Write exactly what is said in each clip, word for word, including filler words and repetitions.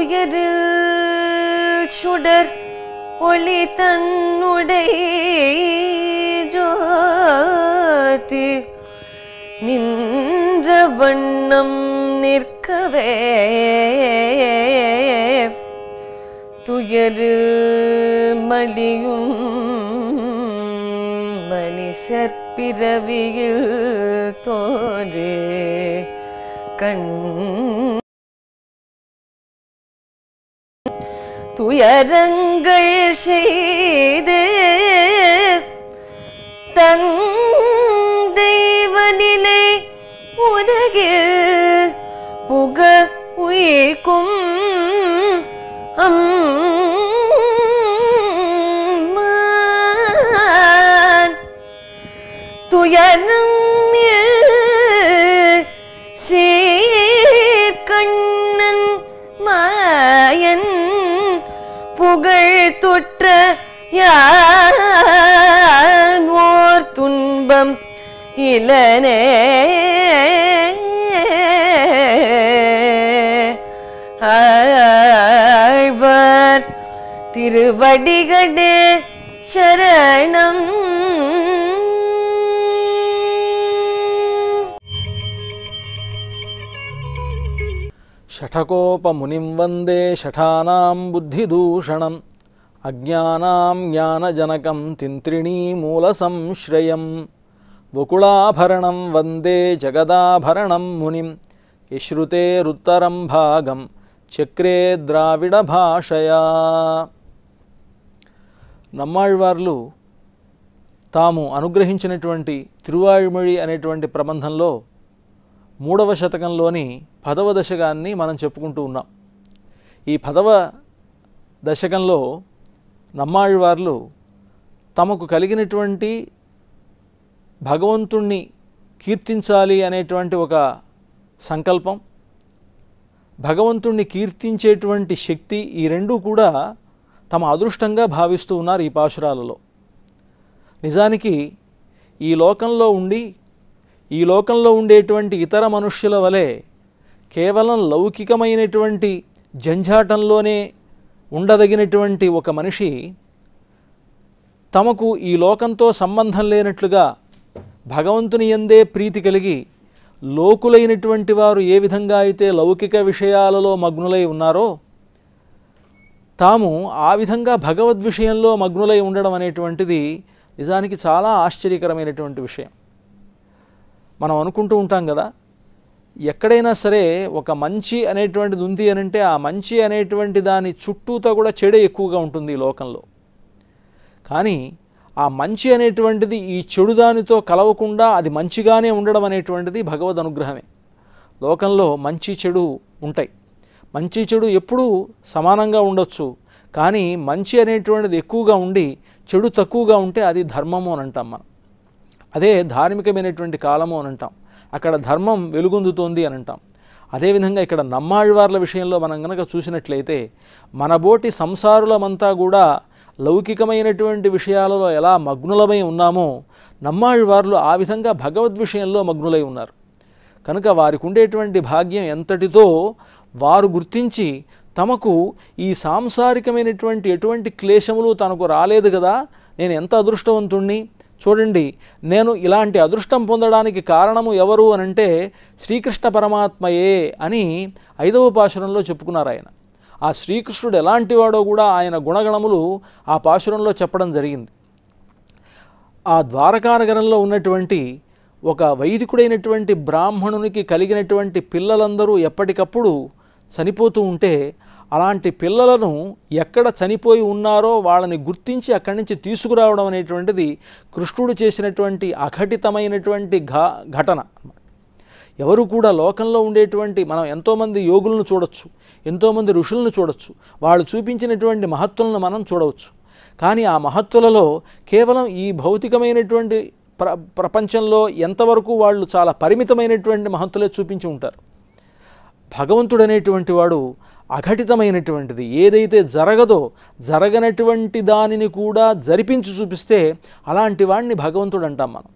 துயரில் சுடர் ஒளி தன்னுடை ஜோதி நின்ற வண்ணம் நிற்கவே துயரில் மலியும் மனிஷர் பிறவியில் தோன்றே கண் துயரங்கள் செய்து தன் தெய்வநிலை உலகில் புக உயிக்கும் அம்மான் துயரம் சீர்கண்ணன் மாயன் புகழ் தொற்ற யான் ஓர் துன்பம் இலனே ஆழ்வார் திருவடிகளே சரணம். షఠకోపమునిం వందే షఠానాం బుద్ధిదూషణం అజ్ఞానాం జ్ఞానజనకం తింత్రిణీమూల సంశ్రయం వకుళాభరణం వందే జగదాభరణం మునిం యశ్రుతేరుత్తరం భాగం చక్రే ద్రావిడ భాషయా. నమ్మాళ్వార్లు తాము అనుగ్రహించినటువంటి తిరువాళ్మొഴി అనేటువంటి ప్రబంధంలో మూడవ శతకంలోని పదవ దశకాన్ని మనం చెప్పుకుంటూ ఉన్నాం. ఈ పదవ దశకంలో నమ్మాళ్వార్లు తమకు కలిగినటువంటి భగవంతుణ్ణి కీర్తించాలి అనేటువంటి ఒక సంకల్పం, భగవంతుణ్ణి కీర్తించేటువంటి శక్తి, ఈ రెండూ కూడా తమ అదృష్టంగా భావిస్తూ ఉన్నారు ఈ పాశురాలలో. నిజానికి ఈ లోకంలో ఉండి ఈ లోకంలో ఉండేటువంటి ఇతర మనుష్యుల వలె కేవలం లౌకికమైనటువంటి జంఝాటంలోనే ఉండదగినటువంటి ఒక మనిషి తమకు ఈ లోకంతో సంబంధం లేనట్లుగా భగవంతుని యందే ప్రీతి కలిగి లోకులైనటువంటి వారు ఏ విధంగా అయితే లౌకిక విషయాలలో మగ్నులై ఉన్నారో తాము ఆ విధంగా భగవద్ విషయంలో మగ్నులై ఉండడం అనేటువంటిది నిజానికి చాలా ఆశ్చర్యకరమైనటువంటి విషయం. మనం అనుకుంటూ ఉంటాం కదా, ఎక్కడైనా సరే ఒక మంచి అనేటువంటిది ఉంది అని అంటే ఆ మంచి అనేటువంటి దాని చుట్టూతో కూడా చెడే ఎక్కువగా ఉంటుంది ఈ లోకంలో. కానీ ఆ మంచి అనేటువంటిది ఈ చెడు దానితో కలవకుండా అది మంచిగానే ఉండడం అనేటువంటిది భగవద్ అనుగ్రహమే. లోకంలో మంచి చెడు ఉంటాయి, మంచి చెడు ఎప్పుడూ సమానంగా ఉండొచ్చు. కానీ మంచి అనేటువంటిది ఎక్కువగా ఉండి చెడు తక్కువగా ఉంటే అది ధర్మము అని అంటాం మనం. అదే ధార్మికమైనటువంటి కాలము అని అంటాం. అక్కడ ధర్మం వెలుగొందుతోంది అని అంటాం. అదేవిధంగా ఇక్కడ నమ్మాళ్వార్ల విషయంలో మనం కనుక చూసినట్లయితే మనబోటి సంసారులమంతా కూడా లౌకికమైనటువంటి విషయాలలో ఎలా మగ్నులమై ఉన్నామో నమ్మాళ్వార్లు ఆ విధంగా భగవద్ విషయంలో మగ్నులై ఉన్నారు. కనుక వారికి ఉండేటువంటి భాగ్యం ఎంతటితో వారు గుర్తించి తమకు ఈ సాంసారికమైనటువంటి ఎటువంటి క్లేశములు తనకు రాలేదు కదా, నేను ఎంత అదృష్టవంతుణ్ణి, చూడండి నేను ఇలాంటి అదృష్టం పొందడానికి కారణము ఎవరు అనంటే శ్రీకృష్ణ పరమాత్మయే అని ఐదవ పాశురంలో చెప్పుకున్నారు ఆయన. ఆ శ్రీకృష్ణుడు ఎలాంటి వాడో కూడా ఆయన గుణగణములు ఆ పాశురంలో చెప్పడం జరిగింది. ఆ ద్వారకానగరంలో ఉన్నటువంటి ఒక వైదికుడైనటువంటి బ్రాహ్మణునికి కలిగినటువంటి పిల్లలందరూ ఎప్పటికప్పుడు చనిపోతూ ఉంటే అలాంటి పిల్లలను ఎక్కడ చనిపోయి ఉన్నారో వాళ్ళని గుర్తించి అక్కడి నుంచి తీసుకురావడం అనేటువంటిది కృష్ణుడు చేసినటువంటి అఘటితమైనటువంటి ఘ ఘటన. ఎవరు కూడా లోకంలో ఉండేటువంటి మనం ఎంతోమంది యోగులను చూడొచ్చు, ఎంతోమంది ఋషులను చూడొచ్చు, వాళ్ళు చూపించినటువంటి మహత్తులను మనం చూడవచ్చు. కానీ ఆ మహత్తులలో కేవలం ఈ భౌతికమైనటువంటి ప్ర ప్రపంచంలో ఎంతవరకు వాళ్ళు చాలా పరిమితమైనటువంటి మహత్తులే చూపించి ఉంటారు. భగవంతుడు అనేటువంటి వాడు అఘటితమైనటువంటిది, ఏదైతే జరగదో జరగనటువంటి దానిని కూడా జరిపించి చూపిస్తే అలాంటి వాడిని భగవంతుడు అంటాం మనం.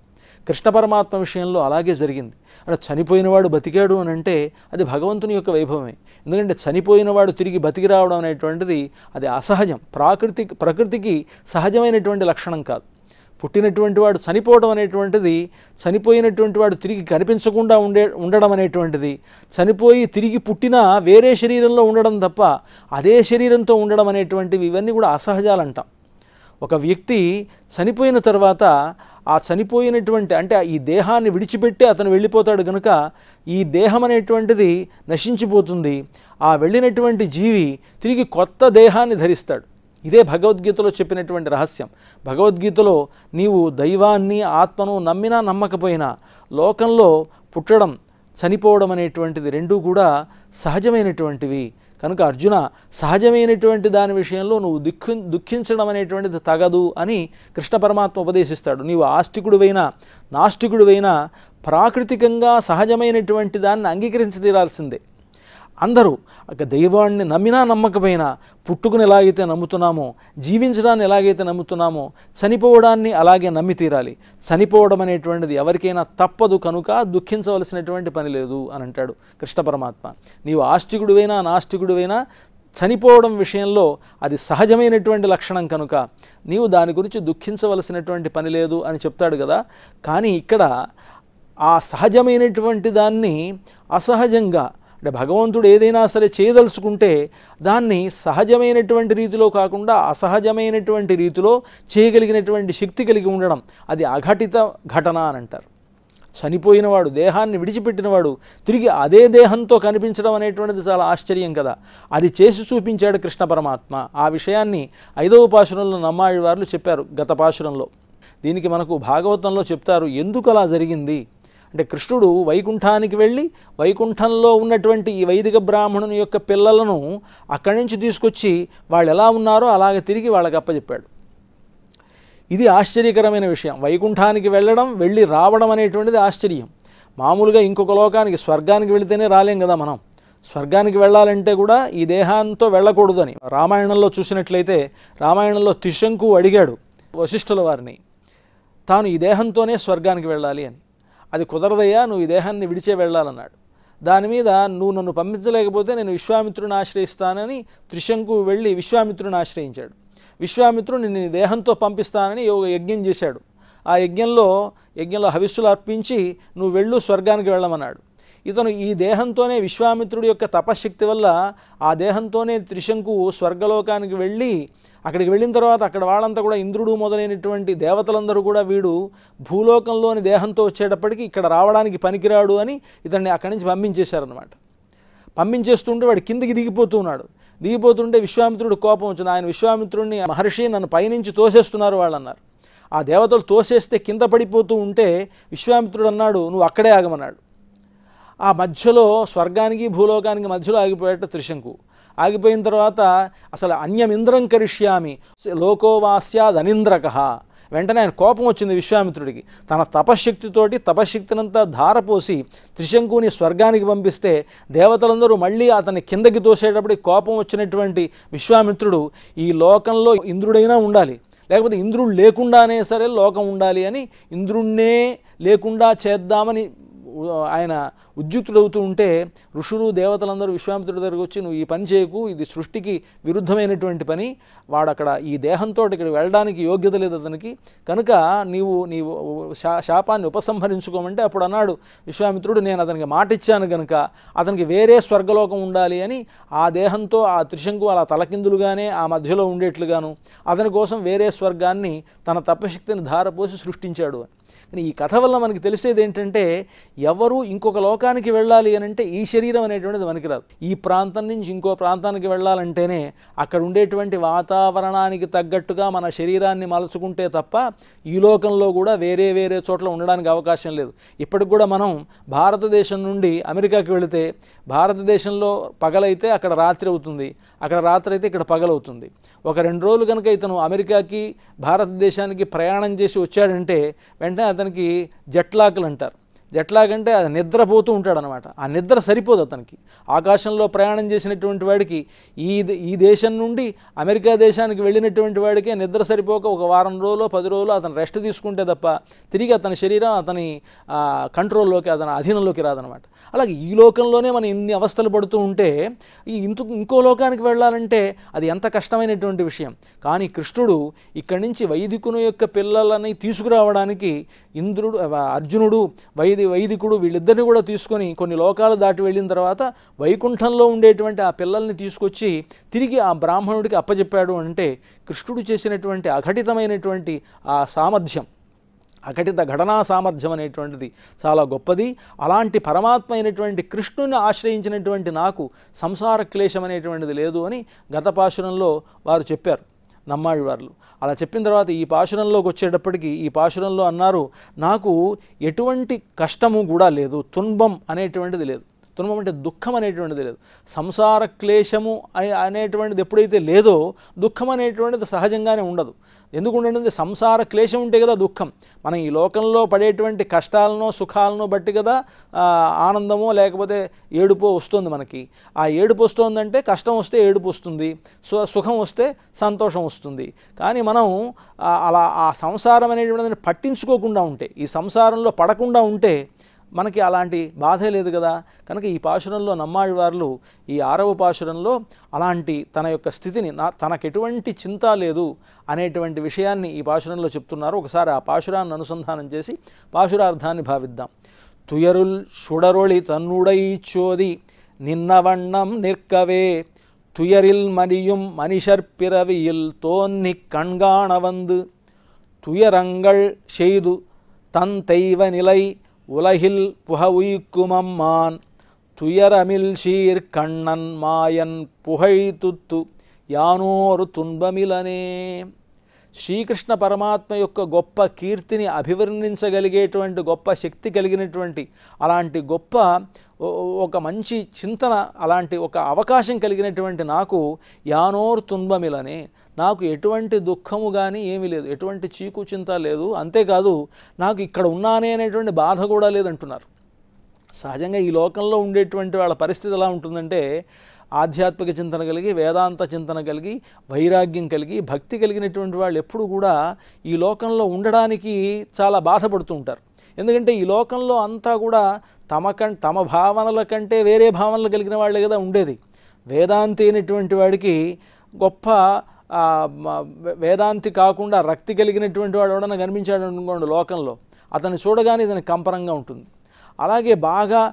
కృష్ణ పరమాత్మ విషయంలో అలాగే జరిగింది. అంటే చనిపోయినవాడు బతికాడు అని అంటే అది భగవంతుని యొక్క వైభవమే. ఎందుకంటే చనిపోయినవాడు తిరిగి బతికి రావడం అనేటువంటిది అది అసహజం, ప్రాకృతి ప్రకృతికి సహజమైనటువంటి లక్షణం కాదు. పుట్టినటువంటి వాడు చనిపోవడం అనేటువంటిది, చనిపోయినటువంటి వాడు తిరిగి కనిపించకుండా ఉండే ఉండడం అనేటువంటిది, చనిపోయి తిరిగి పుట్టిన వేరే శరీరంలో ఉండడం తప్ప అదే శరీరంతో ఉండడం అనేటువంటివి ఇవన్నీ కూడా అసహజాలు అంటాం. ఒక వ్యక్తి చనిపోయిన తర్వాత ఆ చనిపోయినటువంటి అంటే ఈ దేహాన్ని విడిచిపెట్టి అతను వెళ్ళిపోతాడు కనుక ఈ దేహం అనేటువంటిది నశించిపోతుంది. ఆ వెళ్ళినటువంటి జీవి తిరిగి కొత్త దేహాన్ని ధరిస్తాడు. ఇదే భగవద్గీతలో చెప్పినటువంటి రహస్యం. భగవద్గీతలో నీవు దైవాన్ని ఆత్మను నమ్మినా నమ్మకపోయినా లోకంలో పుట్టడం చనిపోవడం అనేటువంటిది రెండూ కూడా సహజమైనటువంటివి. కనుక అర్జున, సహజమైనటువంటి దాని విషయంలో నువ్వు దుఃఖి దుఃఖించడం అనేటువంటిది తగదు అని కృష్ణ పరమాత్మ ఉపదేశిస్తాడు. నీవు ఆస్తికుడివైనా నాస్తికుడివైనా ప్రాకృతికంగా సహజమైనటువంటి దాన్ని అంగీకరించి తీరాల్సిందే. అందరూ ఒక దైవాన్ని నమ్మినా నమ్మకపోయినా పుట్టుకుని ఎలాగైతే నమ్ముతున్నామో, జీవించడాన్ని ఎలాగైతే నమ్ముతున్నామో, చనిపోవడాన్ని అలాగే నమ్మి తీరాలి. చనిపోవడం అనేటువంటిది ఎవరికైనా తప్పదు కనుక దుఃఖించవలసినటువంటి పని లేదు అని అంటాడు కృష్ణ పరమాత్మ. నీవు ఆస్తికుడివైనా నాస్తికుడివైనా చనిపోవడం విషయంలో అది సహజమైనటువంటి లక్షణం కనుక నీవు దాని గురించి దుఃఖించవలసినటువంటి పని లేదు అని చెప్తాడు కదా. కానీ ఇక్కడ ఆ సహజమైనటువంటి దాన్ని అసహజంగా, అంటే భగవంతుడు ఏదైనా సరే చేయదలుచుకుంటే దాన్ని సహజమైనటువంటి రీతిలో కాకుండా అసహజమైనటువంటి రీతిలో చేయగలిగినటువంటి శక్తి కలిగి ఉండడం అది అఘటిత ఘటన అని అంటారు. చనిపోయినవాడు, దేహాన్ని విడిచిపెట్టినవాడు తిరిగి అదే దేహంతో కనిపించడం అనేటువంటిది చాలా ఆశ్చర్యం కదా. అది చేసి చూపించాడు కృష్ణ పరమాత్మ. ఆ విషయాన్ని ఐదవ పాశురంలో నమ్మాళి వారు చెప్పారు గత పాశురంలో. దీనికి మనకు భాగవతంలో చెప్తారు ఎందుకు అలా జరిగింది అంటే, కృష్ణుడు వైకుంఠానికి వెళ్ళి వైకుంఠంలో ఉన్నటువంటి ఈ వైదిక బ్రాహ్మణుని యొక్క పిల్లలను అక్కడి నుంచి తీసుకొచ్చి వాళ్ళు ఎలా ఉన్నారో అలాగే తిరిగి వాళ్ళకి అప్పచెప్పాడు. ఇది ఆశ్చర్యకరమైన విషయం. వైకుంఠానికి వెళ్ళడం, వెళ్ళి రావడం అనేటువంటిది ఆశ్చర్యం. మామూలుగా ఇంకొక లోకానికి, స్వర్గానికి వెళితేనే రాలేం కదా మనం. స్వర్గానికి వెళ్ళాలంటే కూడా ఈ దేహాంతో వెళ్ళకూడదని రామాయణంలో చూసినట్లయితే, రామాయణంలో త్రిశంకు అడిగాడు వశిష్ఠుల వారిని, తాను ఈ దేహంతోనే స్వర్గానికి వెళ్ళాలి అని. అది కుదరదయ్యా, నువ్వు ఈ దేహాన్ని విడిచే వెళ్ళాలన్నాడు. దాని మీద నువ్వు నన్ను పంపించలేకపోతే నేను విశ్వామిత్రుని ఆశ్రయిస్తానని త్రిశంకు వెళ్ళి విశ్వామిత్రుని ఆశ్రయించాడు. విశ్వామిత్రుడు నిన్ను దేహంతో పంపిస్తానని ఒక యజ్ఞం చేశాడు. ఆ యజ్ఞంలో యజ్ఞంలో హవిస్సులు అర్పించి నువ్వు వెళ్ళు స్వర్గానికి వెళ్ళమన్నాడు. ఇతను ఈ దేహంతోనే, విశ్వామిత్రుడి యొక్క తపశక్తి వల్ల ఆ దేహంతోనే త్రిశంకు స్వర్గలోకానికి వెళ్ళి అక్కడికి వెళ్ళిన తర్వాత అక్కడ వాళ్ళంతా కూడా ఇంద్రుడు మొదలైనటువంటి దేవతలందరూ కూడా వీడు భూలోకంలోని దేహంతో వచ్చేటప్పటికి ఇక్కడ రావడానికి పనికిరాడు అని ఇతన్ని అక్కడి నుంచి పంపించేశారనమాట. పంపించేస్తుంటే వాడు కిందికి దిగిపోతూ ఉన్నాడు. దిగిపోతుంటే విశ్వామిత్రుడు కోపం వచ్చింది. ఆయన విశ్వామిత్రుడిని, మహర్షి నన్ను పైనుంచి తోసేస్తున్నారు వాళ్ళు అన్నారు. ఆ దేవతలు తోసేస్తే కింద పడిపోతూ ఉంటే విశ్వామిత్రుడు అన్నాడు నువ్వు అక్కడే ఆగమన్నాడు. ఆ మధ్యలో స్వర్గానికి భూలోకానికి మధ్యలో ఆగిపోయేట త్రిశంకు. ఆగిపోయిన తర్వాత అసలు అన్యమింద్రం కరిష్యామి లోకోవాస్యాదనింద్రక. వెంటనే ఆయన కోపం వచ్చింది విశ్వామిత్రుడికి. తన తపశక్తితోటి తపశక్తినంతా ధారపోసి త్రిశంకుని స్వర్గానికి పంపిస్తే దేవతలందరూ మళ్ళీ అతన్ని కిందకి తోసేటప్పటికి కోపం వచ్చినటువంటి విశ్వామిత్రుడు ఈ లోకంలో ఇంద్రుడైనా ఉండాలి, లేకపోతే ఇంద్రుడు లేకుండానే సరే లోకం ఉండాలి అని ఇంద్రుణ్ణే లేకుండా చేద్దామని ఆయన ఉద్యుక్తుడవుతూ ఉంటే ఋషులు దేవతలందరూ విశ్వామిత్రుడి దగ్గరకు వచ్చి నువ్వు ఈ పని చేయకు, ఇది సృష్టికి విరుద్ధమైనటువంటి పని, వాడు అక్కడ ఈ దేహంతో ఇక్కడ వెళ్ళడానికి యోగ్యత లేదు అతనికి, కనుక నీవు నీవు శా శాపాన్ని ఉపసంహరించుకోమంటే అప్పుడు అన్నాడు విశ్వామిత్రుడు నేను అతనికి మాట ఇచ్చాను కనుక అతనికి వేరే స్వర్గలోకం ఉండాలి అని ఆ దేహంతో ఆ త్రిశంకు అలా తలకిందులుగానే ఆ మధ్యలో ఉండేట్లుగాను అతని కోసం వేరే స్వర్గాన్ని తన తపశక్తిని ధారపోసి సృష్టించాడు అని. కానీ ఈ కథ వల్ల మనకి తెలిసేది ఏంటంటే ఎవరు ఇంకొక లోకానికి వెళ్ళాలి అని అంటే ఈ శరీరం అనేటువంటిది మనకి రాదు. ఈ ప్రాంతం నుంచి ఇంకో ప్రాంతానికి వెళ్ళాలంటేనే అక్కడ ఉండేటువంటి వాతావరణానికి తగ్గట్టుగా మన శరీరాన్ని మలుచుకుంటే తప్ప ఈ లోకంలో కూడా వేరే వేరే చోట్ల ఉండడానికి అవకాశం లేదు. ఇప్పటికి కూడా మనం భారతదేశం నుండి అమెరికాకి వెళితే భారతదేశంలో పగలైతే అక్కడ రాత్రి అవుతుంది, అక్కడ రాత్రి అయితే ఇక్కడ పగలవుతుంది. ఒక రెండు రోజులు కనుక ఇతను అమెరికాకి భారతదేశానికి ప్రయాణం చేసి వచ్చాడంటే వెంటనే అతనికి జట్లాకులు అంటారు. ఎట్లాగంటే అది నిద్రపోతూ ఉంటాడనమాట. ఆ నిద్ర సరిపోదు అతనికి. ఆకాశంలో ప్రయాణం చేసినటువంటి వాడికి, ఈ ఈ దేశం నుండి అమెరికా దేశానికి వెళ్ళినటువంటి వాడికి నిద్ర సరిపోక ఒక వారం రోజులు పది రోజులు అతను రెస్ట్ తీసుకుంటే తప్ప తిరిగి అతని శరీరం అతని కంట్రోల్లోకి, అతని అధీనంలోకి రాదనమాట. అలాగే ఈ లోకంలోనే మనం ఇన్ని అవస్థలు పడుతూ ఉంటే ఈ ఇంత ఇంకో లోకానికి వెళ్ళాలంటే అది ఎంత కష్టమైనటువంటి విషయం. కానీ కృష్ణుడు ఇక్కడి నుంచి వైదికుని యొక్క పిల్లలని తీసుకురావడానికి ఇంద్రుడు, అర్జునుడు, వైది వైదికుడు వీళ్ళిద్దరిని కూడా తీసుకొని కొన్ని లోకాలు దాటి వెళ్ళిన తర్వాత వైకుంఠంలో ఉండేటువంటి ఆ పిల్లల్ని తీసుకొచ్చి తిరిగి ఆ బ్రాహ్మణుడికి అప్పచెప్పాడు అంటే కృష్ణుడు చేసినటువంటి అఘటితమైనటువంటి ఆ సామర్థ్యం, అఘటిత ఘటనా సామర్థ్యం అనేటువంటిది చాలా గొప్పది. అలాంటి పరమాత్మ అయినటువంటి కృష్ణుని ఆశ్రయించినటువంటి నాకు సంసార క్లేశం అనేటువంటిది లేదు అని గత పాశురంలో వారు చెప్పారు, నమ్మాళ్ళి వారు. అలా చెప్పిన తర్వాత ఈ పాశురంలోకి వచ్చేటప్పటికి ఈ పాశురంలో అన్నారు, నాకు ఎటువంటి కష్టము కూడా లేదు, తున్బం అనేటువంటిది లేదు. తున్బం అంటే దుఃఖం అనేటువంటిది లేదు. సంసార క్లేశము అనేటువంటిది ఎప్పుడైతే లేదో దుఃఖం అనేటువంటిది సహజంగానే ఉండదు. ఎందుకు ఉండదు? సంసార క్లేశం ఉంటే కదా దుఃఖం. మనం ఈ లోకంలో పడేటువంటి కష్టాలనో సుఖాలనో బట్టి కదా ఆనందమో లేకపోతే ఏడుపో వస్తుంది మనకి. ఆ ఏడుపు వస్తుందంటే కష్టం వస్తే ఏడుపు వస్తుంది, సుఖం వస్తే సంతోషం వస్తుంది. కానీ మనం అలా ఆ సంసారం అనేటువంటిది పట్టించుకోకుండా ఉంటే, ఈ సంసారంలో పడకుండా ఉంటే మనకి అలాంటి బాధే లేదు కదా. కనుక ఈ పాశురంలో నమ్మాళ్ళి వార్లు ఈ ఆరవ పాశురంలో అలాంటి తన యొక్క స్థితిని, నా తనకెటువంటి చింత లేదు అనేటువంటి విషయాన్ని ఈ పాశురంలో చెప్తున్నారు. ఒకసారి ఆ పాశురాన్ని అనుసంధానం చేసి పాశురార్థాన్ని భావిద్దాం. తుయరుల్ షుడరొళి తన్నుడై చోది నిన్నవண்ணం నిற்கவே துயரில் மணியும் மனிஷர் பிறவியில் தோன்னி கண்காணவந்து துயரங்கள் செய்து தன் தெய்வ நிலை உலகில் புக உயிக்குமம்மான் துயரமில் சீர் கண்ணன் மாயன் புகழ்తుత్తు యానోరు తుంబమిలనే. శ్రీకృష్ణ పరమాత్మ యొక్క గొప్ప కీర్తిని అభివర్ణించగలిగేటువంటి గొప్ప శక్తి కలిగినటువంటి అలాంటి గొప్ప ఒక మంచి చింతన, అలాంటి ఒక అవకాశం కలిగినటువంటి నాకు యానోరు తుంబమిలనే, నాకు ఎటువంటి దుఃఖము కానీ ఏమీ లేదు, ఎటువంటి చీకు చింత లేదు. అంతేకాదు నాకు ఇక్కడ ఉన్నానే అనేటువంటి బాధ కూడా లేదంటున్నారు. సహజంగా ఈ లోకంలో ఉండేటువంటి వాళ్ళ పరిస్థితి ఎలా ఉంటుందంటే, ఆధ్యాత్మిక చింతన కలిగి, వేదాంత చింతన కలిగి, వైరాగ్యం కలిగి, భక్తి కలిగినటువంటి వాళ్ళు ఎప్పుడు కూడా ఈ లోకంలో ఉండడానికి చాలా బాధపడుతూ ఉంటారు. ఎందుకంటే ఈ లోకంలో అంతా కూడా తమ కం తమ భావనల కంటే వేరే భావనలు కలిగిన వాళ్ళే కదా ఉండేది. వేదాంతి అయినటువంటి వాడికి గొప్ప వేదాంతి కాకుండా రక్తి కలిగినటువంటి వాడు ఎవడన్నా కనిపించాడు అనుకోండి లోకంలో, అతన్ని చూడగానే ఇతనికి కంపరంగా ఉంటుంది. అలాగే బాగా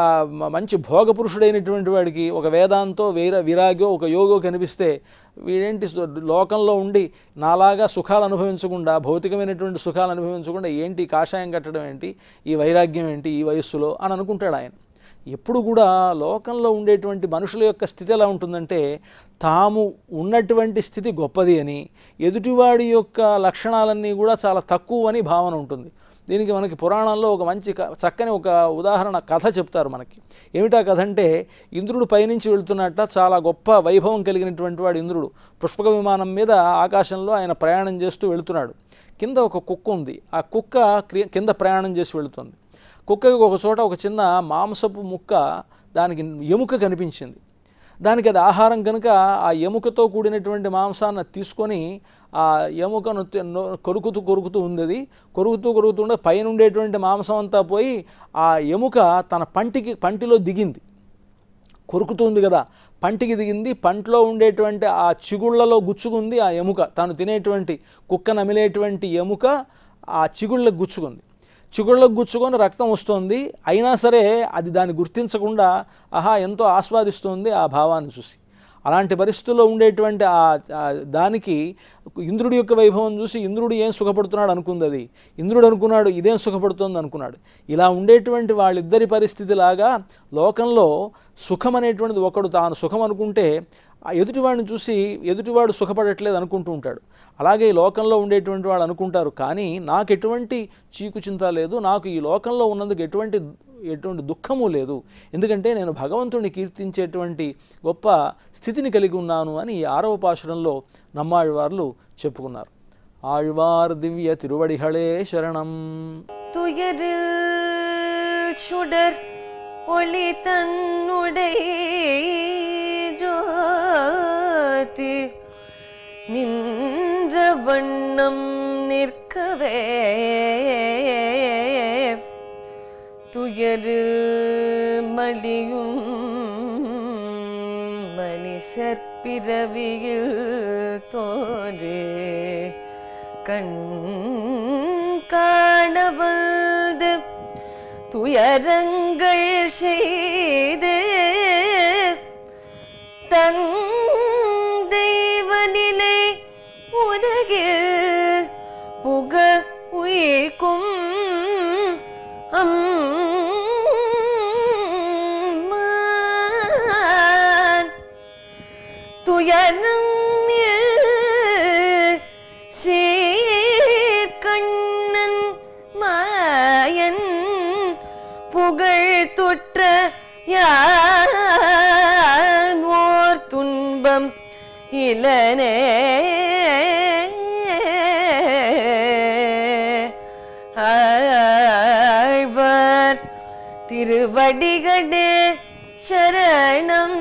మంచి భోగపురుషుడైనటువంటి వాడికి ఒక వేదాంతో వీర విరాగో ఒక యోగో కనిపిస్తే వీడేంటి లోకంలో ఉండి నాలాగా సుఖాలు అనుభవించకుండా, భౌతికమైనటువంటి సుఖాలు అనుభవించకుండా ఏంటి కాషాయం కట్టడం ఏంటి, ఈ వైరాగ్యం ఏంటి ఈ వయస్సులో అని అనుకుంటాడు ఆయన. ఎప్పుడు కూడా లోకంలో ఉండేటువంటి మనుషుల యొక్క స్థితి ఎలా ఉంటుందంటే, తాము ఉన్నటువంటి స్థితి గొప్పది అని, ఎదుటివాడి యొక్క లక్షణాలన్నీ కూడా చాలా తక్కువ అని భావన ఉంటుంది. దీనికి మనకి పురాణాల్లో ఒక మంచి చక్కని ఒక ఉదాహరణ కథ చెప్తారు మనకి. ఏమిటా కథ అంటే, ఇంద్రుడు పైనుంచి వెళుతున్నట్ట, చాలా గొప్ప వైభవం కలిగినటువంటి వాడు ఇంద్రుడు. పుష్పక విమానం మీద ఆకాశంలో ఆయన ప్రయాణం చేస్తూ వెళుతున్నాడు. కింద ఒక కుక్క ఉంది. ఆ కుక్క కింద ప్రయాణం చేసి వెళుతుంది. కుక్కకి ఒక చోట ఒక చిన్న మాంసపు ముక్క, దానికి ఎముక కనిపించింది. దానికి అది ఆహారం కనుక ఆ ఎముకతో కూడినటువంటి మాంసాన్ని తీసుకొని ఆ ఎముకను కొరుకుతూ కొరుకుతూ ఉంది. అది కొరుకుతూ కొరుకుతుండే పైన ఉండేటువంటి మాంసం అంతా పోయి ఆ ఎముక తన పంటికి పంటిలో దిగింది. కొరుకుతుంది కదా, పంటికి దిగింది. పంటిలో ఉండేటువంటి ఆ చిగుళ్లలో గుచ్చుకుంది ఆ ఎముక. తాను తినేటువంటి కుక్క నమిలేటువంటి ఎముక ఆ చిగుళ్ళకు గుచ్చుకుంది. చిగుళ్ళకు గుచ్చుకొని రక్తం వస్తుంది. అయినా సరే అది దాన్ని గుర్తించకుండా ఆహా ఎంతో ఆస్వాదిస్తుంది ఆ భావాన్ని చూసి. అలాంటి పరిస్థితుల్లో ఉండేటువంటి ఆ దానికి ఇంద్రుడి యొక్క వైభవం చూసి ఇంద్రుడు ఏం సుఖపడుతున్నాడు అనుకుంది. అది ఇంద్రుడు అనుకున్నాడు ఇదేం సుఖపడుతుంది అనుకున్నాడు. ఇలా ఉండేటువంటి వాళ్ళిద్దరి పరిస్థితి లాగా లోకంలో సుఖం అనేటువంటిది, ఒకడు తాను సుఖం అనుకుంటే ఆ ఎదుటివాడిని చూసి ఎదుటివాడు సుఖపడట్లేదు అనుకుంటూ ఉంటాడు. అలాగే ఈ లోకంలో ఉండేటువంటి వాడు అనుకుంటారు, కానీ నాకు ఎటువంటి చీకు చింత లేదు, నాకు ఈ లోకంలో ఉన్నందుకు ఎటువంటి ఎటువంటి దుఃఖము లేదు, ఎందుకంటే నేను భగవంతుడిని కీర్తించేటువంటి గొప్ప స్థితిని కలిగి ఉన్నాను అని ఈ ఆరవ పాశురంలో నమ్మాళ్వార్లు చెప్పుకున్నారు. ఆళ్వార్ దివ్య తిరువడిహళే శరణం. துயரில் சுடர் ஒளி தன்னுடை ஜோதி நின்ற வண்ணம் நிற்கவே துயரு மலியும் மனிஷர் பிறவியில் தோன்றே கண் காணவல்து துயரங்கள் செய்து தன் தெய்வநிலை உலகில் புக உயிக்கும் அம்மான் துயரம் சீர்கண்ணன் மாயன் புகழ் தொற்ற யான் ஓர் துன்பம் இலனே ஆழ்வார் திருவடிகளே சரணம்.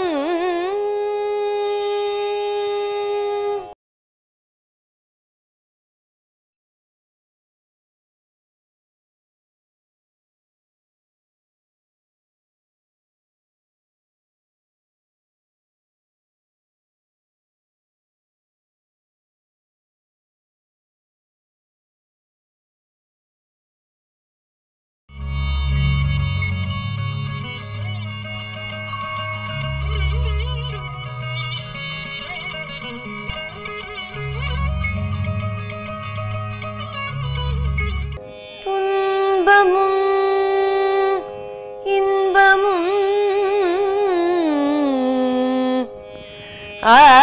துன்பமும் இன்பமும் ஆ